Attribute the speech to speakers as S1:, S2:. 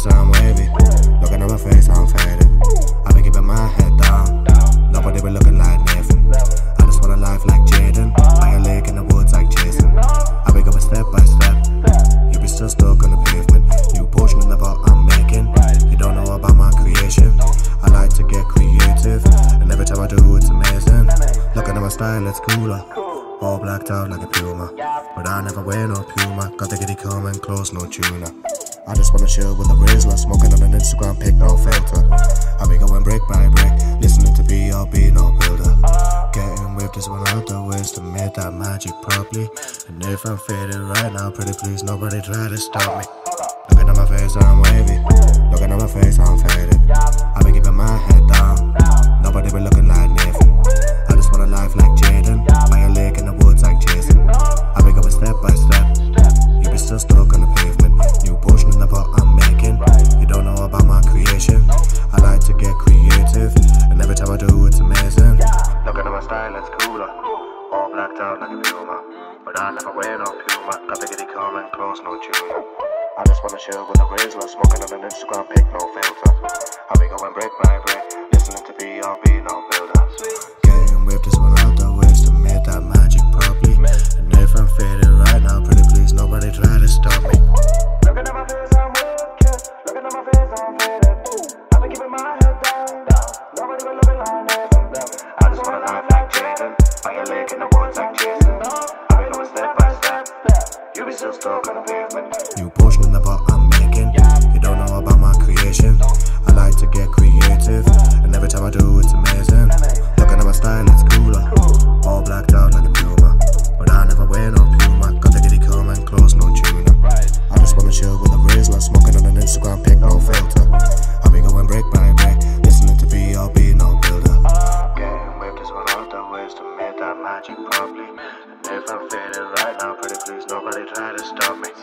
S1: I'm wavy. Looking at my face, I'm faded. I be keeping my head down. Nobody be looking like Nathan. I just want a life like Jaden. By a lake in the woods like Jason. I be going step by step. You be still stuck on the pavement. New portion in the pot I'm making. You don't know about my creation. I like to get creative, and every time I do it's amazing. Looking at my style, it's cooler. All blacked out like a puma, but I never wear no puma. Got the kitty coming close, no tuna. I just wanna chill with a Rizla, smoking on an Instagram pic, no filter. I be going brick by brick, listening to B.O.B, no builder. Getting whipped is one of the ways to make that magic properly. And if I'm faded right now, pretty please, nobody try to stop me. Looking at my face, I'm wavy. Looking at my face, I'm faded. I be keeping my head down. Nobody be looking like Nathan. I just want a life like Jaden. By a lake in the woods like Jason. I be going step by step. You be still stuck on the pavement. New portion in the pot I'm making. You don't know about my creation. I like to get creative, and every time I do it's amazing. Looking at my style, it's cooler. All blacked out like a puma, but I never wear no puma. Got the kitty coming close, no tuna. I just wanna chill with a Rizla, smoking on an Instagram pic, no filter. I be going brick by brick, listening to B.O.B, no builder. Getting whipped is one of the ways to make that magic properly. And if I'm faded right now, pretty please, nobody try to stop me.
S2: Looking at my face, I'm wicked. Looking at my face, I'm faded. I be keeping my head down. Nobody be looking like Nathan.
S1: I just want a life like Jaden. By a lake in the woods like Jason. I be going step by step. You be still stuck on the pavement. New portion in the pot I'm making. You don't know about my creation. I like to get creative, and every time I do it's amazing. Looking at my style, it's cooler. All blacked out like a puma, but I never wear no puma. Got the kitty coming close, no tuna. I just wanna chill with a Rizla, smoking on an Instagram pic, no filter. I be going brick by brick, listening to B.O.B, no builder. Getting whipped is one of the ways to make that magic properly. And if I'm faded right now, pretty please, nobody try to stop me.